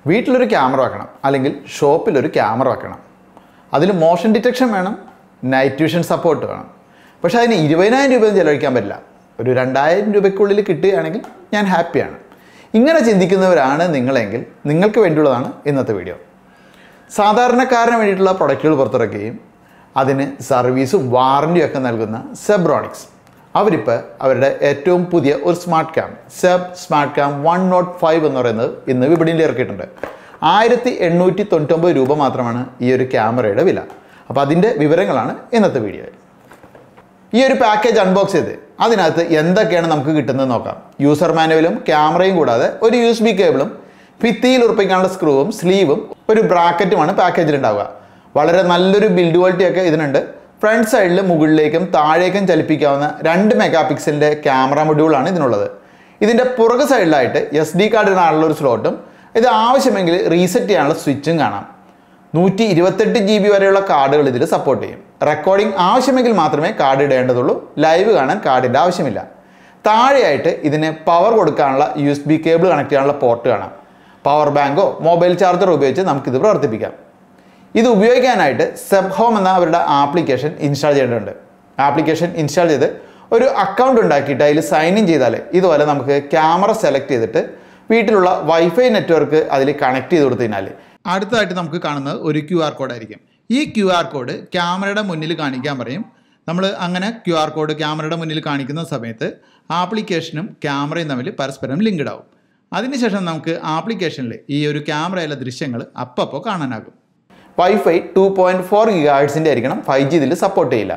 വീട്ടിലൊരു ക്യാമറ വെക്കണം, അല്ലെങ്കിൽ ഷോപ്പിലൊരു ക്യാമറ വെക്കണം. അതിൽ മോഷൻ ഡിറ്റക്ഷൻ വേണം, നൈറ്റ് വിഷൻ സപ്പോർട്ട് വേണം. പക്ഷേ അതിന് 20,000 രൂപയൊന്നും ചിലവഴിക്കാൻ പറ്റില്ല. ഒരു 2,000 രൂപയ്ക്കുള്ളിൽ കിട്ടുകയാണെങ്കിൽ ഞാൻ ഹാപ്പിയാണ്. ഇങ്ങനെ ചിന്തിക്കുന്നവരാണ് നിങ്ങളെങ്കിൽ നിങ്ങൾക്ക് വേണ്ടിയുള്ളതാണ് ഇന്നത്തെ വീഡിയോ. സാധാരണക്കാരന് വേണ്ടിയിട്ടുള്ള പ്രൊഡക്റ്റുകൾ പുറത്തിറക്കുകയും അതിന് സർവീസും വാറൻറ്റിയും ഒക്കെ നൽകുന്ന സെബ്രോണിക്സ് അവരിപ്പോൾ അവരുടെ ഏറ്റവും പുതിയ ഒരു സ്മാർട്ട് ക്യാം സ്മാർട്ട് ക്യാം 105 എന്ന് പറയുന്നത് ഇന്ന് വിപണിയിൽ ഇറക്കിയിട്ടുണ്ട്. 1,899 രൂപ മാത്രമാണ് ഈ ഒരു ക്യാമറയുടെ വില. അപ്പോൾ അതിൻ്റെ വിവരങ്ങളാണ് ഇന്നത്തെ വീഡിയോ. ഈ ഒരു പാക്കേജ് അൺബോക്സ് ചെയ്ത് അതിനകത്ത് എന്തൊക്കെയാണ് നമുക്ക് കിട്ടുന്നത് നോക്കാം. യൂസർ മാനുവലും ക്യാമറയും കൂടാതെ ഒരു USB കേബിളും ഭിത്തിയിൽ ഉറപ്പിക്കാനുള്ള സ്ക്രൂവും സ്ലീവും ഒരു ബ്രാക്കറ്റുമാണ് പാക്കേജിൽ ഉണ്ടാവുക. വളരെ നല്ലൊരു ബിൽഡ് ക്വാളിറ്റി ഒക്കെ ഇതിനുണ്ട്. ഫ്രണ്ട് സൈഡിൽ മുകളിലേക്കും താഴേക്കും ചലിപ്പിക്കാവുന്ന 2 മെഗാ പിക്സലിൻ്റെ ക്യാമറ മൊഡ്യൂളാണ് ഇതിനുള്ളത്. ഇതിൻ്റെ പുറകു സൈഡിലായിട്ട് SD കാർഡ് ഇടാനുള്ള ഒരു സ്ലോട്ടും ഇത് ആവശ്യമെങ്കിൽ റീസെറ്റ് ചെയ്യാനുള്ള സ്വിച്ചും കാണാം. 128 GB വരെയുള്ള കാർഡുകൾ ഇതിൽ സപ്പോർട്ട് ചെയ്യും. റെക്കോർഡിംഗ് ആവശ്യമെങ്കിൽ മാത്രമേ കാർഡ് ഇടേണ്ടതുള്ളൂ. ലൈവ് കാണാൻ കാർഡിൻ്റെ ആവശ്യമില്ല. താഴെയായിട്ട് ഇതിന് പവർ കൊടുക്കാനുള്ള USB കേബിൾ കണക്ട് ചെയ്യാനുള്ള പോർട്ട് കാണാം. പവർ ബാങ്കോ മൊബൈൽ ചാർജറോ ഉപയോഗിച്ച് നമുക്കിത് പ്രവർത്തിപ്പിക്കാം. ഇത് ഉപയോഗിക്കാനായിട്ട് സെബ്ഹോം എന്ന അവരുടെ ആപ്ലിക്കേഷൻ ഇൻസ്റ്റാൾ ചെയ്യേണ്ടതുണ്ട്. ആപ്ലിക്കേഷൻ ഇൻസ്റ്റാൾ ചെയ്ത് ഒരു അക്കൗണ്ട് ഉണ്ടാക്കിയിട്ട് അതിൽ സൈൻ ഇൻ ചെയ്താൽ ഇതുപോലെ നമുക്ക് ക്യാമറ സെലക്ട് ചെയ്തിട്ട് വീട്ടിലുള്ള വൈഫൈ നെറ്റ്വർക്ക് അതിൽ കണക്ട് ചെയ്ത് കൊടുത്തു കഴിഞ്ഞാൽ അടുത്തതായിട്ട് നമുക്ക് കാണുന്നത് ഒരു QR കോഡായിരിക്കും. ഈ QR കോഡ് ക്യാമറയുടെ മുന്നിൽ കാണിക്കാൻ പറയും. നമ്മൾ അങ്ങനെ QR കോഡ് ക്യാമറയുടെ മുന്നിൽ കാണിക്കുന്ന സമയത്ത് ആപ്ലിക്കേഷനും ക്യാമറയും തമ്മിൽ പരസ്പരം ലിങ്ക്ഡ് ആവും. അതിനുശേഷം നമുക്ക് ആപ്ലിക്കേഷനിൽ ഈ ഒരു ക്യാമറയിലെ ദൃശ്യങ്ങൾ അപ്പോൾ കാണാനാകും. വൈഫൈ 2.4 GHz ആയിരിക്കണം. 5G ഇതിൽ സപ്പോർട്ട് ചെയ്യില്ല.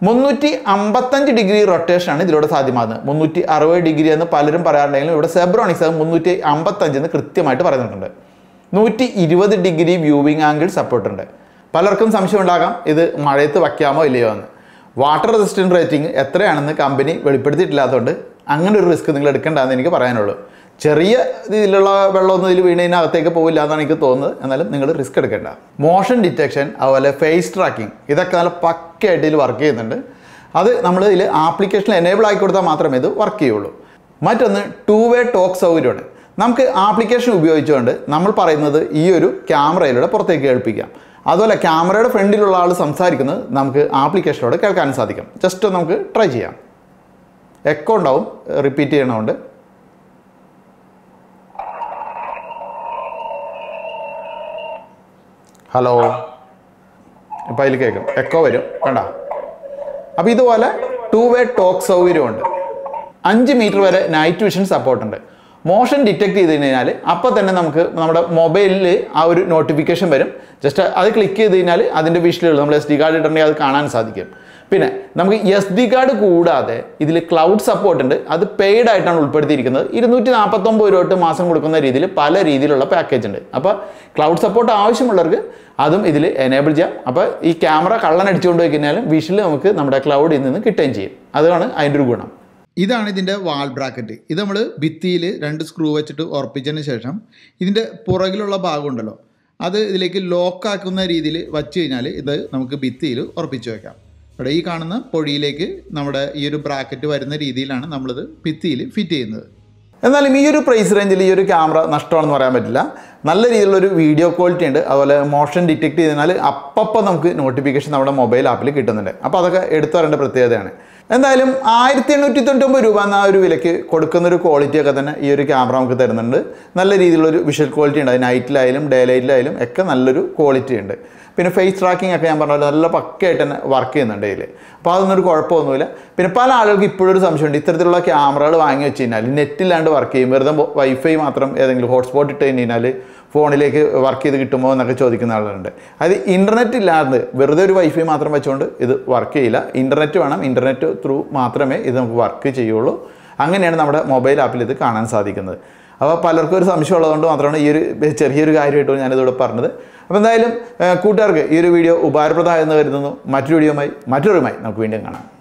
355 ഡിഗ്രി റൊട്ടേഷനാണ് ഇതിലൂടെ സാധ്യമാകുന്നത്. 360 ഡിഗ്രി എന്ന് പലരും പറയാറുണ്ടെങ്കിലും ഇവിടെ സെബ്രോണിക്സ് 355 എന്ന് കൃത്യമായിട്ട് പറയുന്നുണ്ട്. 120 ഡിഗ്രി വ്യൂവിംഗ് ആംഗിൾ സപ്പോർട്ടുണ്ട്. പലർക്കും സംശയം ഉണ്ടാകാം ഇത് മഴയത്ത് വയ്ക്കാമോ ഇല്ലയോ എന്ന്. വാട്ടർ റെസിസ്റ്റൻറ്റ് റേറ്റിംഗ് എത്രയാണെന്ന് കമ്പനി വെളിപ്പെടുത്തിയിട്ടില്ലാത്തതുകൊണ്ട് അങ്ങനെ ഒരു റിസ്ക് നിങ്ങൾ എടുക്കേണ്ടതെന്ന് എനിക്ക് പറയാനുള്ളൂ. ചെറിയ രീതിയിലുള്ള വെള്ളമൊന്നും ഇതിൽ വീണതിനകത്തേക്ക് പോകില്ല എന്നാണ് എനിക്ക് തോന്നുന്നത്. എന്നാലും നിങ്ങൾ റിസ്ക് എടുക്കേണ്ട. മോഷൻ ഡിറ്റക്ഷൻ അതുപോലെ ഫേസ് ട്രാക്കിംഗ് ഇതൊക്കെ നല്ല പക്കയായിട്ട് ഇതിൽ വർക്ക് ചെയ്യുന്നുണ്ട്. അത് നമ്മൾ ഇതിൽ ആപ്ലിക്കേഷനിൽ എനേബിൾ ആക്കി കൊടുത്താൽ മാത്രമേ ഇത് വർക്ക് ചെയ്യുള്ളൂ. മറ്റൊന്ന് 2-way ടോക്ക് സൗകര്യമാണ്. നമുക്ക് ആപ്ലിക്കേഷൻ ഉപയോഗിച്ചുകൊണ്ട് നമ്മൾ പറയുന്നത് ഈ ഒരു ക്യാമറയിലൂടെ പുറത്തേക്ക് കേൾപ്പിക്കാം. അതുപോലെ ക്യാമറയുടെ ഫ്രണ്ടിലുള്ള ആൾ സംസാരിക്കുന്നത് നമുക്ക് ആപ്ലിക്കേഷനിലൂടെ കേൾക്കാനും സാധിക്കും. ജസ്റ്റ് നമുക്ക് ട്രൈ ചെയ്യാം. എക്കോ ഉണ്ടാവും റിപ്പീറ്റ് ചെയ്യണതുകൊണ്ട്. ഹലോ, ഇപ്പോൾ അതിൽ കേൾക്കും, എക്കോ വരും വേണ്ട. അപ്പോൾ ഇതുപോലെ 2-way ടോക്ക് സൗകര്യമുണ്ട്. 5 മീറ്റർ വരെ നൈറ്റ് വിഷൻ സപ്പോർട്ടുണ്ട്. മോഷൻ ഡിറ്റക്ട് ചെയ്ത് കഴിഞ്ഞാൽ അപ്പോൾ തന്നെ നമുക്ക് നമ്മുടെ മൊബൈലിൽ ആ ഒരു നോട്ടിഫിക്കേഷൻ വരും. ജസ്റ്റ് അത് ക്ലിക്ക് ചെയ്ത് കഴിഞ്ഞാൽ അതിൻ്റെ വിഷ്വലുകൾ നമ്മൾ SD കാർഡ് ഇട്ടുണ്ടെങ്കിൽ അത് കാണാൻ സാധിക്കും. പിന്നെ നമുക്ക് SD കാർഡ് കൂടാതെ ഇതിൽ ക്ലൗഡ് സപ്പോർട്ട് ഉണ്ട്. അത് പെയ്ഡ് ആയിട്ടാണ് ഉൾപ്പെടുത്തിയിരിക്കുന്നത്. 249 രൂപ തൊട്ട് മാസം കൊടുക്കുന്ന രീതിയിൽ പല രീതിയിലുള്ള പാക്കേജ് ഉണ്ട്. അപ്പോൾ ക്ലൗഡ് സപ്പോർട്ട് ആവശ്യമുള്ളവർക്ക് അതും ഇതിൽ എനേബിൾ ചെയ്യാം. അപ്പോൾ ഈ ക്യാമറ കള്ളൻ അടിച്ചുകൊണ്ട് പോയി കഴിഞ്ഞാലും വിഷ്വൽ നമുക്ക് നമ്മുടെ ക്ലൗഡിൽ നിന്ന് കിട്ടുകയും ചെയ്യും. അതാണ് അതിൻ്റെ ഒരു ഗുണം. ഇതാണ് ഇതിൻ്റെ വാൾ ബ്രാക്കറ്റ്. ഇത് നമ്മൾ ഭിത്തിയിൽ 2 സ്ക്രൂ വെച്ചിട്ട് ഉറപ്പിച്ചതിന് ശേഷം ഇതിൻ്റെ പുറകിലുള്ള ഭാഗം ഉണ്ടല്ലോ അത് ഇതിലേക്ക് ലോക്കാക്കുന്ന രീതിയിൽ വച്ച് കഴിഞ്ഞാൽ ഇത് നമുക്ക് ഭിത്തിയിൽ ഉറപ്പിച്ച് വയ്ക്കാം. ഇവിടെ ഈ കാണുന്ന പൊടിയിലേക്ക് നമ്മുടെ ഈ ഒരു ബ്രാക്കറ്റ് വരുന്ന രീതിയിലാണ് നമ്മളിത് ഭിത്തിയിൽ ഫിറ്റ് ചെയ്യുന്നത്. എന്നാലും ഈ ഒരു പ്രൈസ് റേഞ്ചിൽ ഈ ഒരു ക്യാമറ നഷ്ടമാണെന്ന് പറയാൻ പറ്റില്ല. നല്ല രീതിയിലുള്ളൊരു വീഡിയോ ക്വാളിറ്റി ഉണ്ട്. അതുപോലെ മോഷൻ ഡിറ്റക്ട് ചെയ്താൽ അപ്പം നമുക്ക് നോട്ടിഫിക്കേഷൻ നമ്മുടെ മൊബൈൽ ആപ്പിൽ കിട്ടുന്നുണ്ട്. അപ്പോൾ അതൊക്കെ എടുത്തു വരേണ്ട പ്രത്യേകതയാണ്. എന്തായാലും 1,899 രൂപ എന്ന ഒരു വിലയ്ക്ക് കൊടുക്കുന്നൊരു ക്വാളിറ്റിയൊക്കെ തന്നെ ഈ ഒരു ക്യാമറ നമുക്ക് തരുന്നുണ്ട്. നല്ല രീതിയിലുള്ളൊരു വിഷ്വൽ ക്വാളിറ്റി ഉണ്ട്. അത് നൈറ്റിലായാലും ഡേ ലൈറ്റിലായാലും ഒക്കെ നല്ലൊരു ക്വാളിറ്റി ഉണ്ട്. പിന്നെ ഫേസ് ട്രാക്കിംഗ് ഒക്കെ ഞാൻ പറഞ്ഞാൽ നല്ല പക്കയായിട്ട് തന്നെ വർക്ക് ചെയ്യുന്നുണ്ട് ഇതിൽ. അപ്പോൾ അതൊന്നൊരു കുഴപ്പമൊന്നുമില്ല. പിന്നെ പല ആളുകൾക്ക് ഇപ്പോഴൊരു സംശയമുണ്ട്, ഇത്തരത്തിലുള്ള ക്യാമറകൾ വാങ്ങി വെച്ച് കഴിഞ്ഞാൽ നെറ്റില്ലാണ്ട് വർക്ക് ചെയ്യും, വെറുതെ വൈഫൈ മാത്രം ഏതെങ്കിലും ഹോട്ട്സ്പോട്ട് ഇട്ട് കഴിഞ്ഞാൽ ഫോണിലേക്ക് വർക്ക് ചെയ്ത് കിട്ടുമോ എന്നൊക്കെ ചോദിക്കുന്ന ആളുകളുണ്ട്. അത് ഇൻ്റർനെറ്റ് ഇല്ലാതെ വെറുതെ ഒരു വൈഫൈ മാത്രം വെച്ചുകൊണ്ട് ഇത് വർക്ക് ചെയ്യില്ല. ഇൻ്റർനെറ്റ് വേണം. ഇൻ്റർനെറ്റ് ത്രൂ മാത്രമേ ഇത് നമുക്ക് വർക്ക് ചെയ്യുള്ളൂ. അങ്ങനെയാണ് നമ്മുടെ മൊബൈൽ ആപ്പിൽ ഇത് കാണാൻ സാധിക്കുന്നത്. അപ്പോൾ പലർക്കും ഒരു സംശയം ഉള്ളതുകൊണ്ട് മാത്രമാണ് ഈ ഒരു ചെറിയൊരു കാര്യമായിട്ട് ഞാനിതിവിടെ പറഞ്ഞത്. അപ്പോൾ എന്തായാലും കൂട്ടുകാർക്ക് ഈ ഒരു വീഡിയോ ഉപകാരപ്രദമായെന്ന് കരുതുന്നു. മറ്റൊരു വീഡിയോയുമായി നമുക്ക് വീണ്ടും കാണാം.